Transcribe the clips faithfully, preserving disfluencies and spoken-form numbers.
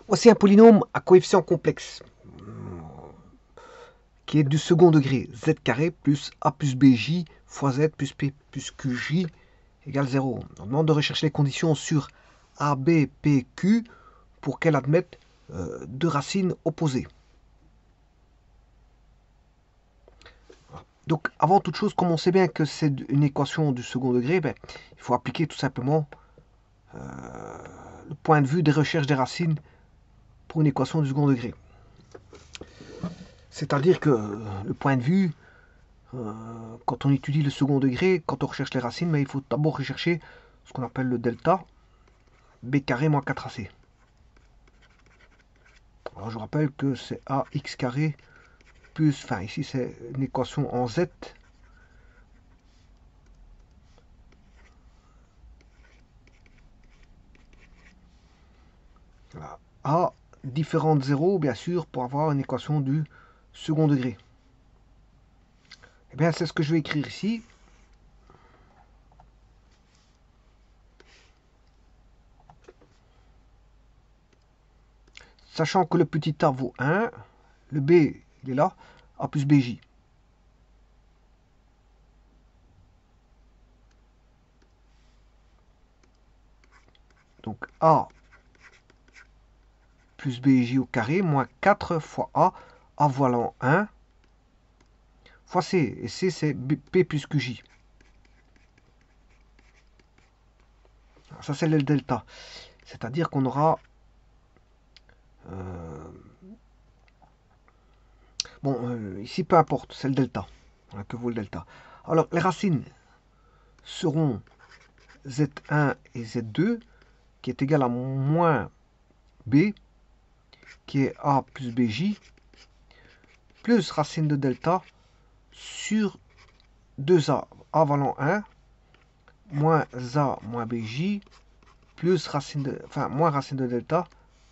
Voici un polynôme à coefficient complexe qui est du second degré, z carré plus a plus bj fois z plus p plus qj égale zéro. On demande de rechercher les conditions sur a, b, p, q pour qu'elle admette euh, deux racines opposées. Donc avant toute chose, comme on sait bien que c'est une équation du second degré, ben, il faut appliquer tout simplement euh, le point de vue des recherches des racines pour une équation du second degré. C'est-à-dire que le point de vue, euh, quand on étudie le second degré, quand on recherche les racines, mais il faut d'abord rechercher ce qu'on appelle le delta, b carré moins quatre a c. Alors je rappelle que c'est ax carré plus, enfin ici c'est une équation en z, voilà. A différent de zéro, bien sûr, pour avoir une équation du second degré. Eh bien, c'est ce que je vais écrire ici. Sachant que le petit a vaut un, le b, il est là, a plus bj. Donc a plus bj au carré, moins quatre fois a, a valant un, fois c, et c c'est p plus qj. Alors ça c'est le delta. C'est-à-dire qu'on aura... Euh, bon, euh, ici peu importe, c'est le delta. Voilà, que vaut le delta. Alors les racines seront z un et z deux, qui est égal à moins b, qui est a plus bj, plus racine de delta sur deux a, a valant un, moins a moins bj, plus racine de, enfin, moins racine de delta,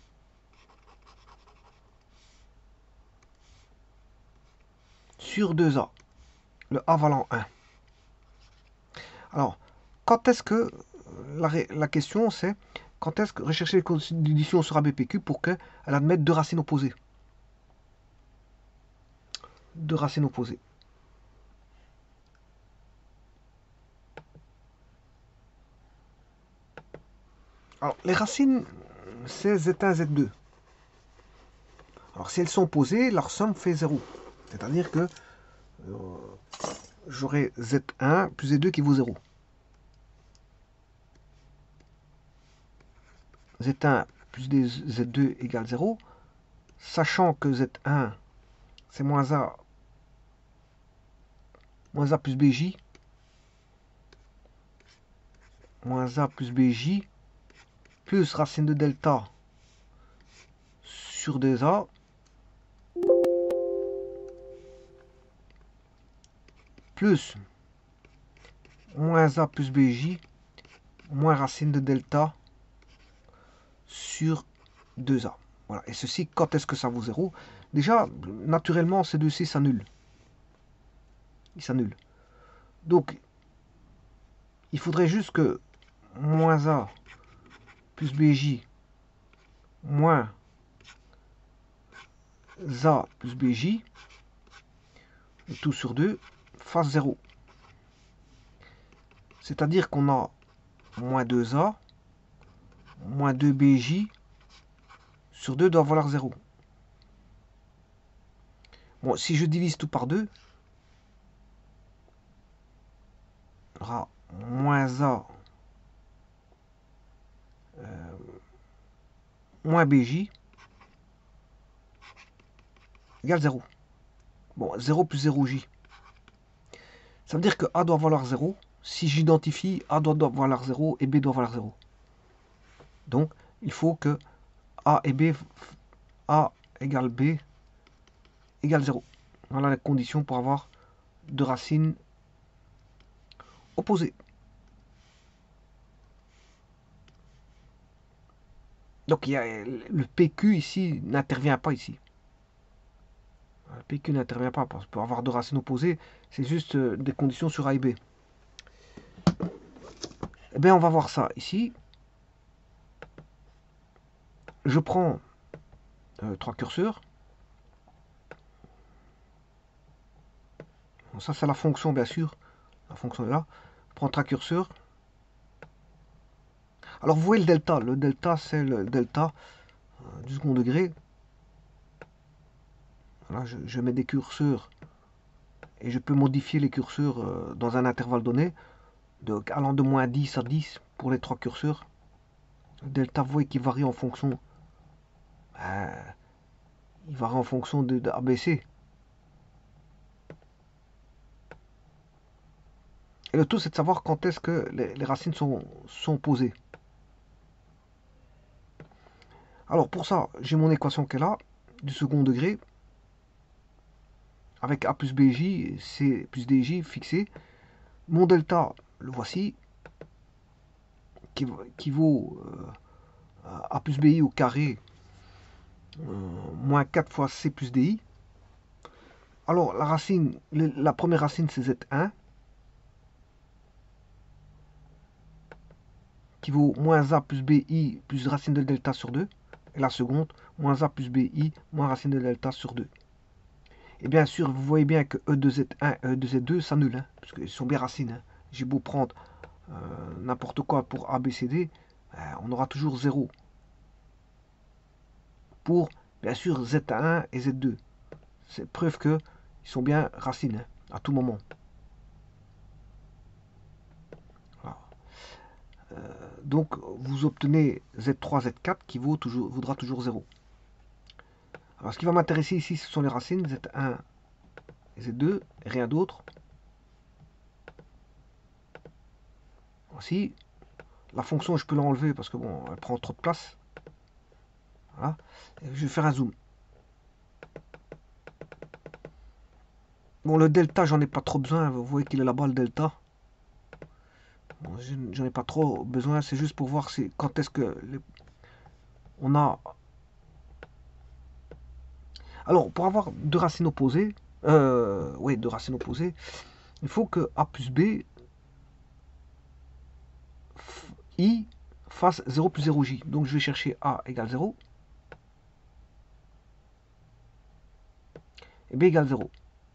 sur deux a, le a valant un. Alors, quand est-ce que, la, la question c'est, quand est-ce que rechercher les conditions sur A B P Q pour qu'elle admette deux racines opposées. Deux racines opposées. Alors, les racines, c'est z un, z deux. Alors, si elles sont opposées, leur somme fait zéro. C'est-à-dire que euh, j'aurai z un plus z deux qui vaut zéro. z un plus z deux égale zéro, sachant que z un, c'est moins a, moins a plus bj, moins a plus bj, plus racine de delta sur deux a, plus moins a plus bj, moins racine de delta sur deux a. Voilà. Et ceci, quand est-ce que ça vaut zéro? Déjà, naturellement, ces deux-ci s'annulent. Ils s'annulent. Donc, il faudrait juste que moins a plus bj moins a plus bj, tout sur deux, fasse zéro. C'est-à-dire qu'on a moins deux a, moins deux bj, sur deux doit valoir zéro. Bon, si je divise tout par deux, on aura moins a, euh, moins bj, égale zéro. Bon, zéro plus zéro j. Ça veut dire que a doit valoir zéro. Si j'identifie, a doit, doit valoir zéro et b doit valoir zéro. Donc, il faut que a et b, a égale b, égale zéro. Voilà les conditions pour avoir deux racines opposées. Donc, il y a, le P Q ici n'intervient pas ici. Le P Q n'intervient pas parce que pour avoir deux racines opposées, c'est juste des conditions sur A et B. Eh bien, on va voir ça ici. Je prends euh, trois curseurs. Bon, ça c'est la fonction bien sûr. La fonction est là. Je prends trois curseurs. Alors vous voyez le delta. Le delta c'est le delta euh, du second degré. Voilà, je, je mets des curseurs et je peux modifier les curseurs euh, dans un intervalle donné, de, allant de moins dix à dix pour les trois curseurs. Le delta, vous voyez qui varie en fonction. Euh, il varie en fonction de, de A B C. Et le tout, c'est de savoir quand est-ce que les, les racines sont, sont posées. Alors pour ça, j'ai mon équation qui est là, du second degré, avec A plus B J, C plus D J fixé. Mon delta, le voici, qui, qui vaut euh, A plus B I au carré, euh, moins quatre fois C plus D I. Alors la racine, la première racine c'est Z un, qui vaut moins A plus B I plus racine de delta sur deux. Et la seconde, moins A plus B I moins racine de delta sur deux. Et bien sûr, vous voyez bien que E deux Z un et E deux Z deux s'annulent, hein, parce qu'ils sont bien racines. Hein. J'ai beau prendre euh, n'importe quoi pour A, B, C, D, euh, on aura toujours zéro. Pour, bien sûr, Z un et Z deux. C'est preuve qu'ils sont bien racines, hein, à tout moment. Voilà. Euh, donc, vous obtenez Z trois, Z quatre qui vaut toujours, vaudra toujours zéro. Alors, ce qui va m'intéresser ici, ce sont les racines Z un et Z deux, et rien d'autre. Voici. La fonction, je peux l'enlever parce que bon, elle prend trop de place. Voilà. Je vais faire un zoom. Bon, le delta, j'en ai pas trop besoin. Vous voyez qu'il est là-bas, le delta. Bon, j'en ai pas trop besoin. C'est juste pour voir si, quand est-ce que les, on a... Alors, pour avoir deux racines opposées, euh, oui, deux racines opposées, il faut que A plus B, I fasse zéro plus zéro J. Donc, je vais chercher A égale zéro. Et B égale zéro.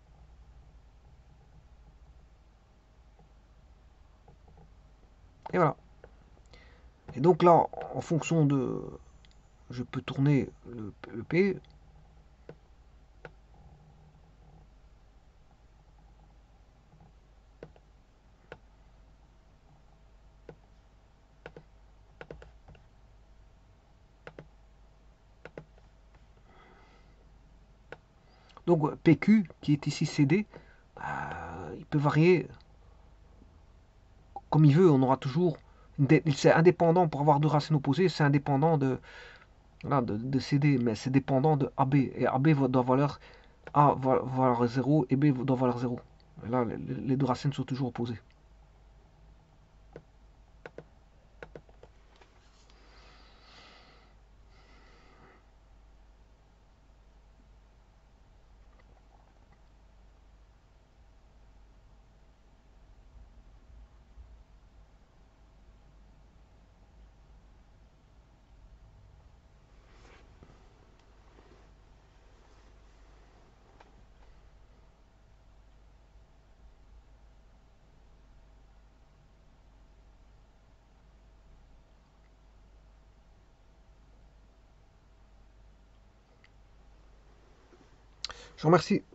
Et voilà. Et donc là, en fonction de... Je peux tourner le, le P. Donc P Q, qui est ici C D, euh, il peut varier comme il veut. On aura toujours... C'est indépendant, pour avoir deux racines opposées, c'est indépendant de, voilà, de, de C D, mais c'est dépendant de A B. Et A B doit valoir A va valoir zéro et B doit valoir zéro. Et là, les, les deux racines sont toujours opposées. Je vous remercie.